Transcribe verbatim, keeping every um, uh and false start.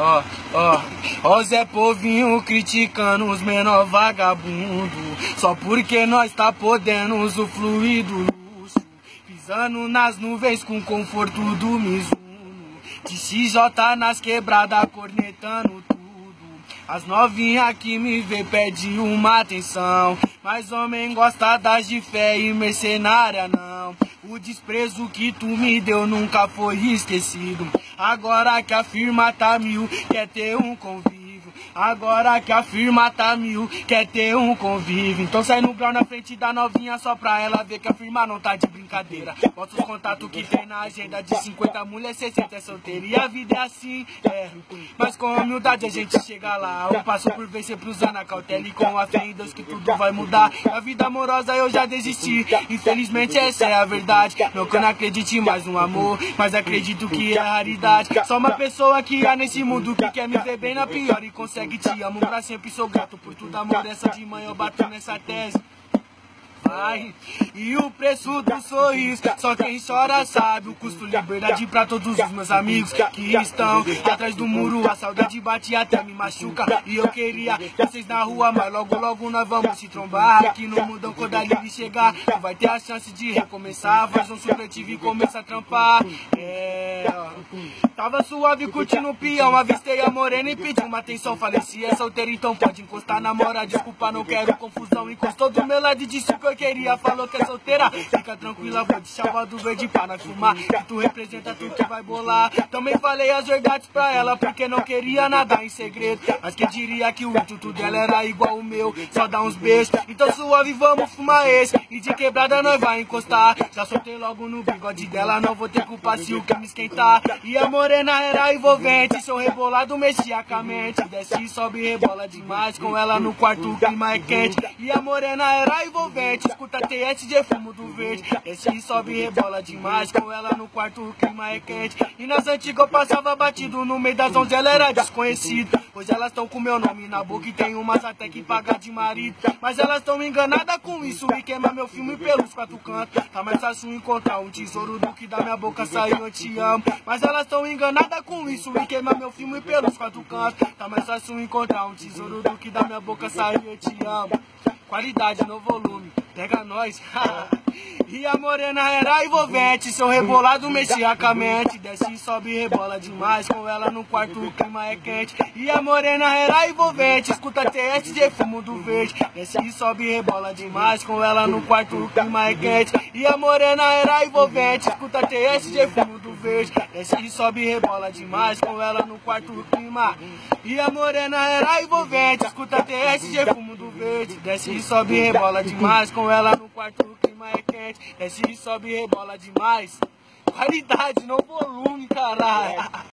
ó, ó, ó Zé Povinho criticando os menor vagabundo, só porque nós tá podendo usufruir do luxo, pisando nas nuvens com conforto do Mizuno, de X J nas quebradas cornetando tudo. As novinhas que me vê pede uma atenção, mas homem gosta das de fé e mercenária não. O desprezo que tu me deu nunca foi esquecido. Agora que a firma tá mil, quer ter um convívio. Agora que a firma tá mil, quer ter um convívio. Então sai no grau na frente da novinha só pra ela ver que a firma não tá de brincadeira. Bota os contatos que tem na agenda, de cinquenta mulher, sessenta é solteira. E a vida é assim, é. Mas com humildade a gente chega lá. Um passo por vez, sempre usando a cautela e com a fé em Deus que tudo vai mudar. A vida amorosa eu já desisti, infelizmente essa é a verdade. Não que eu não acredite mais no amor, mas acredito que é raridade. Só uma pessoa que há nesse mundo que quer me ver bem na pior e consegue. Te amo pra sempre, sou grato por tudo, amor. Essa de manhã eu bato nessa tese. Vai. E o preço do sorriso, só quem chora sabe. O custo liberdade pra todos os meus amigos que estão atrás do muro. A saudade bate até me machuca. E eu queria vocês na rua, mas logo logo nós vamos se trombar. Aqui no mundão quando a Lili chegar, não vai ter a chance de recomeçar. Faz um supletivo e começa a trampar. É, tava suave curtindo o peão, avistei a morena e pedi uma atenção. Falei, se é solteiro então pode encostar, namora, desculpa, não quero confusão. Encostou do meu lado e disse o que eu queria, falou que é solteira. Fica tranquila, vou te chamar do verde para nós fumar, que tu representa tudo que vai bolar. Também falei as verdades pra ela, porque não queria nada em segredo. Mas quem diria que o intuito dela era igual o meu, só dar uns beijos. Então suave, vamos fumar esse, e de quebrada nós vai encostar. Já soltei logo no bigode dela, não vou ter culpa se o que me esquentar. E a morena era envolvente, seu rebolado mexia com a mente. Desce e sobe e rebola demais, com ela no quarto o clima é quente. E a morena era envolvente, escuta T S de fumo do verde. Desce e sobe e rebola demais, com ela no quarto o clima é quente. E nas antigas eu passava batido, no meio das onze ela era desconhecida. Hoje elas tão com meu nome na boca e tem umas até que pagar de marido. Mas elas tão enganadas com isso e queima meu filme pelos quatro cantos. Tá mais fácil encontrar um tesouro do que da minha boca sair eu te amo. Mas elas tão enganadas com isso e queima meu filme pelos quatro cantos. Tá mais fácil encontrar um tesouro do que da minha boca sair eu te amo. Qualidade no volume, pega nós. E a morena era envolvente, seu rebolado mexia com a mente. Desce e sobe e rebola demais, com ela no quarto o clima é quente. E a morena era envolvente, escuta T S de fumo do verde. Desce e sobe e rebola demais, com ela no quarto o clima é quente. E a morena era envolvente, escuta T S de fumo do verde. Desce e sobe e rebola demais, com ela no quarto o clima. E a morena era envolvente, escuta T S de fumo do verde. Desce e sobe e rebola demais, com ela no quarto o clima é quente. Desce e sobe e rebola demais. Qualidade, não volume, caralho.